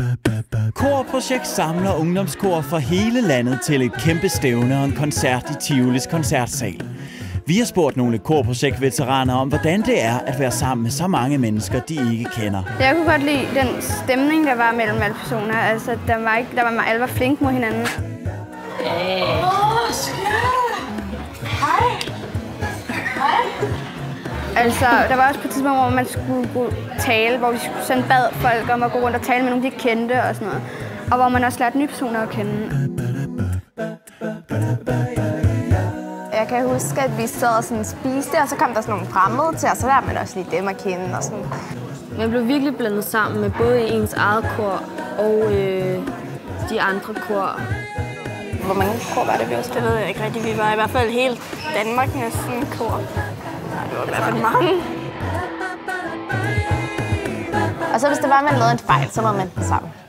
Korprojekt samler ungdomskor fra hele landet til et kæmpe stævne og en koncert i Tivolis koncertsal. Vi har spurgt nogle korprojektveteraner om, hvordan det er at være sammen med så mange mennesker, de ikke kender. Jeg kunne godt lide den stemning, der var mellem alle personer. Altså, alle var flinke mod hinanden. Altså, der var også på et tidspunkt, hvor man skulle gå tale, hvor vi sådan bad folk om at gå rundt og tale med nogle, de kendte og sådan noget. Og hvor man også lærte nye personer at kende. Jeg kan huske, at vi sad og sådan spiste, og så kom der sådan nogle fremmede til, og så lærte man også lige dem at kende og sådan. Man blev virkelig blandet sammen med både ens eget kor og de andre kor. Hvor mange kor var det, vi også? Det ved jeg ikke rigtigt. Vi var i hvert fald helt Danmark næsten kor. Nej, det var i hvert fald mange. Og så hvis der var, man lavede en fejl, så var man sammen.